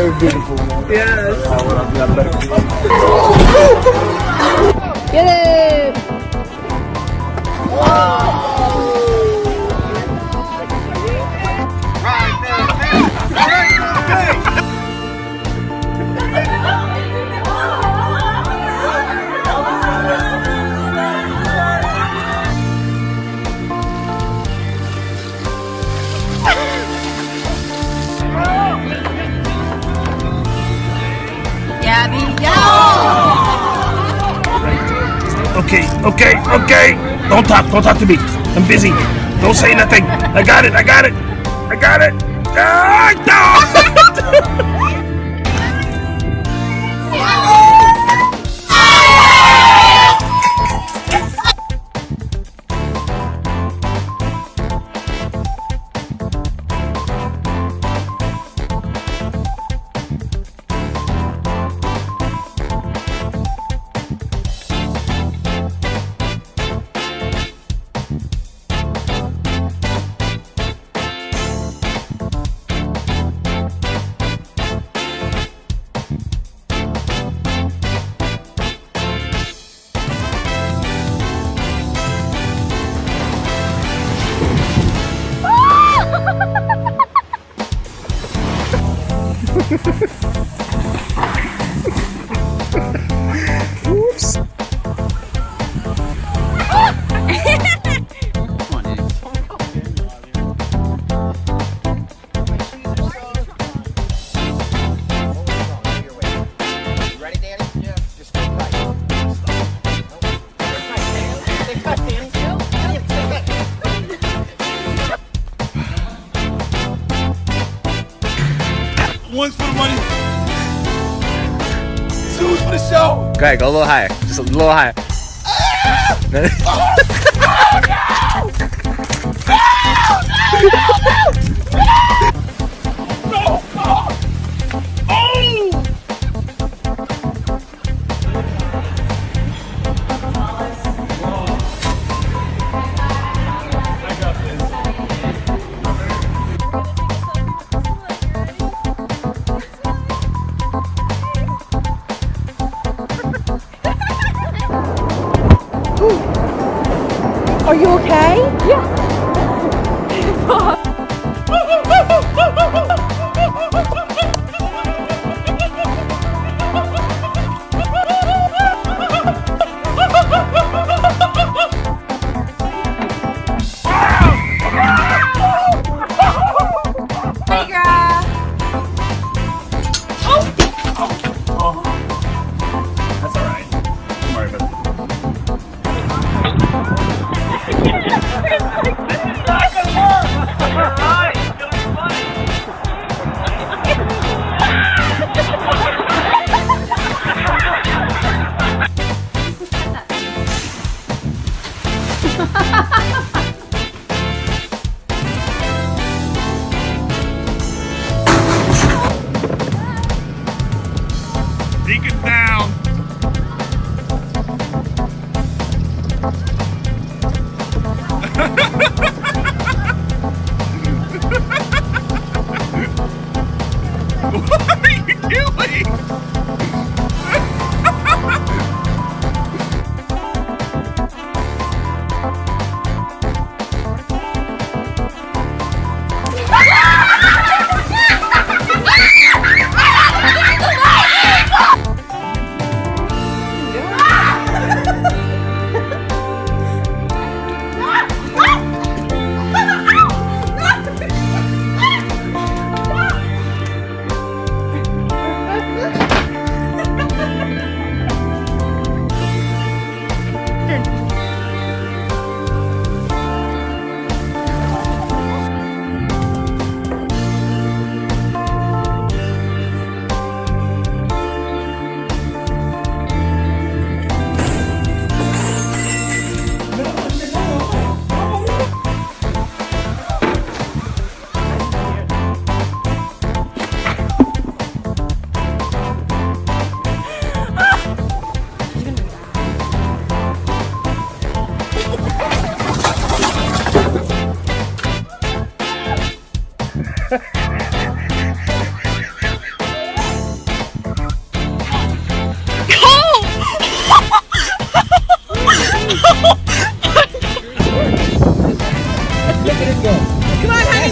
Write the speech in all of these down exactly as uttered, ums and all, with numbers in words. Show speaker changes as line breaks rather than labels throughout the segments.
Very beautiful, man.
Yes.
Get it!
Okay, okay, okay. Don't talk, don't talk to me. I'm busy. Don't say nothing. I got it, I got it. I got it. Ah, no! Oops.
Ready, Danny? Yeah. Just stay tight. Stay tight, Danny. Stay tight.
One's for the money. Two's for the show.
Go ahead, go a little higher. Just a little higher.
Are you okay? Yeah.
Hey, girl.
That's all right. Don't worry about it. Deacon's down. What are you doing?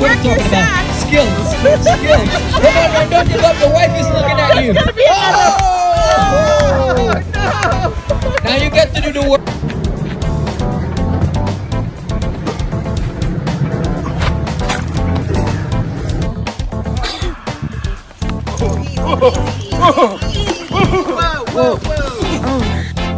what I'm talking about. Skills, skills. Come on, man, don't give up. The wife is looking at you. Oh! No! Now you get to do the work.
Whoa, whoa, whoa.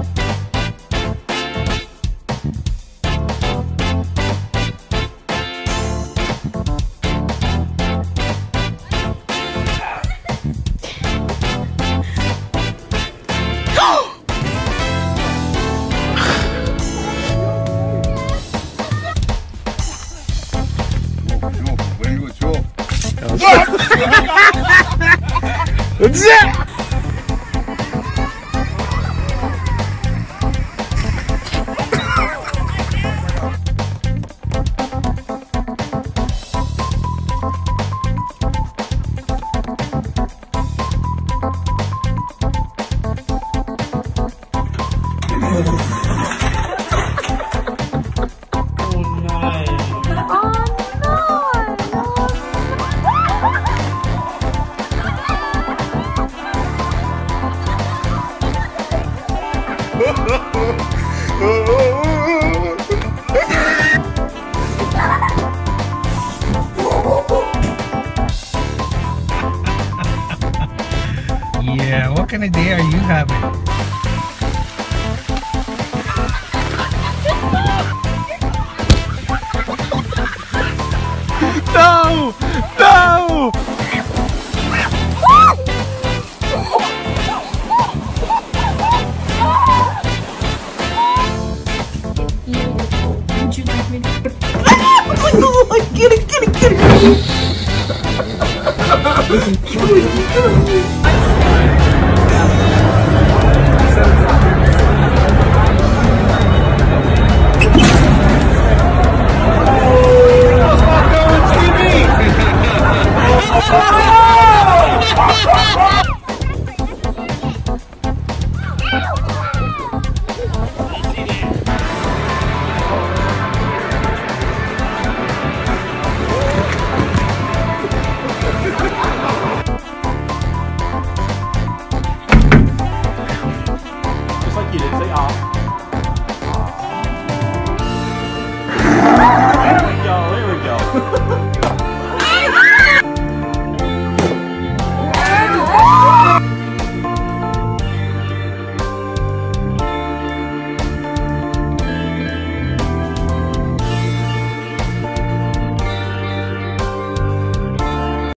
Yeah, what kind of day are you having?
No! No!
Would you like me to? Oh, get it, get it, get it!